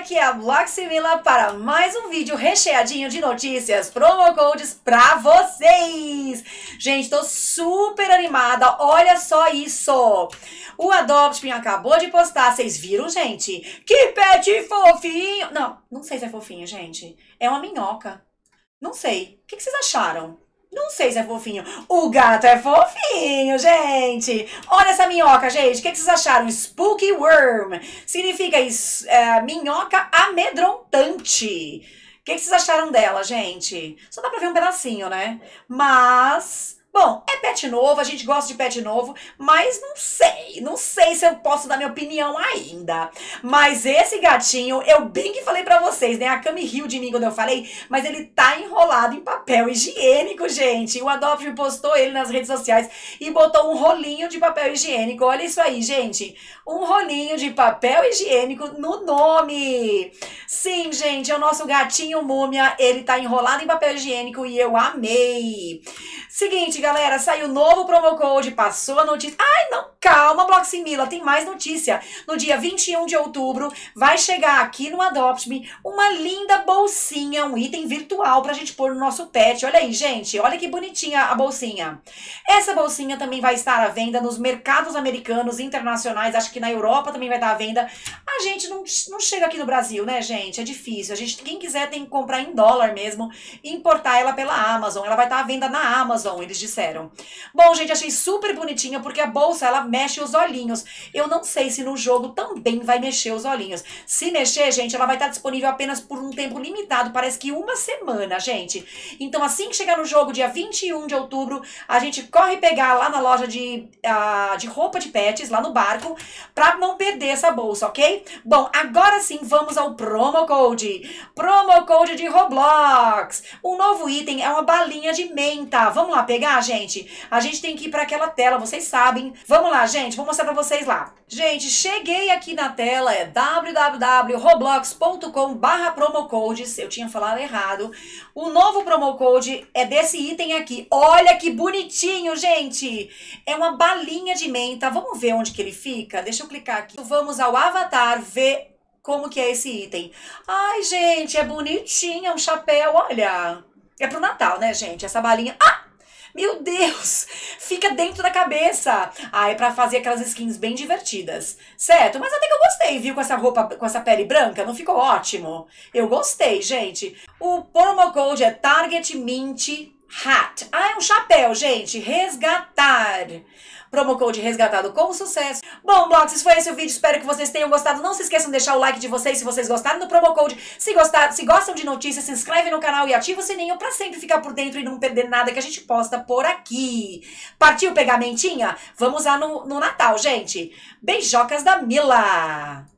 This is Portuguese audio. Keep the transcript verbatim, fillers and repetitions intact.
aqui é a Bloxymilla para mais um vídeo recheadinho de notícias, promo codes pra vocês. Gente, tô super animada, olha só isso. O Adopt Me acabou de postar, vocês viram, gente? Que pet fofinho. Não, não sei se é fofinho, gente. É uma minhoca. Não sei. O que vocês acharam? Não sei se é fofinho. O gato é fofinho, gente. Olha essa minhoca, gente. O que, que vocês acharam? Spooky Worm. Significa isso, é, minhoca amedrontante. O que, que vocês acharam dela, gente? Só dá pra ver um pedacinho, né? Mas... bom, é pet novo, a gente gosta de pet novo, mas não sei, não sei se eu posso dar minha opinião ainda. Mas esse gatinho, eu bem que falei pra vocês, né? A Cami riu de mim quando eu falei, mas ele tá enrolado em papel higiênico, gente. O Adopt Me postou ele nas redes sociais e botou um rolinho de papel higiênico. Olha isso aí, gente. Um rolinho de papel higiênico no nome. Sim, gente, é o nosso gatinho múmia, ele tá enrolado em papel higiênico e eu amei. Seguinte, galera, saiu novo promo code, passou a notícia. Ai, não, calma, Bloxymilla, tem mais notícia. No dia vinte e um de outubro, vai chegar aqui no Adopt Me uma linda bolsinha, um item virtual pra gente pôr no nosso pet. Olha aí, gente, olha que bonitinha a bolsinha. Essa bolsinha também vai estar à venda nos mercados americanos, internacionais, acho que na Europa também vai estar à venda. A gente não, não chega aqui no Brasil, né, gente? É difícil. A gente, quem quiser tem que comprar em dólar mesmo e importar ela pela Amazon. Ela vai estar à venda na Amazon, eles disseram. Bom, gente, achei super bonitinha porque a bolsa, ela mexe os olhinhos. Eu não sei se no jogo também vai mexer os olhinhos. Se mexer, gente, ela vai estar disponível apenas por um tempo limitado, parece que uma semana, gente. Então, assim que chegar no jogo, dia vinte e um de outubro, a gente corre pegar lá na loja de, uh, de roupa de pets, lá no barco, pra não perder essa bolsa, ok? Bom, agora sim, vamos ao promo code. Promo code de Roblox. O novo item é uma balinha de menta. Vamos lá pegar, gente? A gente tem que ir para aquela tela, vocês sabem. Vamos lá, gente, vou mostrar para vocês lá. Gente, cheguei aqui na tela, é w w w ponto roblox ponto com barra promocodes. Eu tinha falado errado. O novo promo code é desse item aqui. Olha que bonitinho, gente. É uma balinha de menta. Vamos ver onde que ele fica? Deixa eu clicar aqui. Vamos ao avatar, ver como que é esse item. Ai, gente, é bonitinho, é um chapéu, olha. É pro Natal, né, gente? Essa balinha... Ah! Meu Deus! Fica dentro da cabeça. Ah, é pra fazer aquelas skins bem divertidas. Certo? Mas até que eu gostei, viu? Com essa roupa, com essa pele branca. Não ficou ótimo? Eu gostei, gente. O promo code é Target Mint Hat. Ah, é um chapéu, gente. Resgatar. Promo code resgatado com sucesso. Bom, Blox, esse foi esse o vídeo. Espero que vocês tenham gostado. Não se esqueçam de deixar o like de vocês se vocês gostaram do promo code. Se, gostar, se gostam de notícias, se inscreve no canal e ativa o sininho pra sempre ficar por dentro e não perder nada que a gente posta por aqui. Partiu pegar mentinha? Vamos lá no, no Natal, gente. Beijocas da Mila!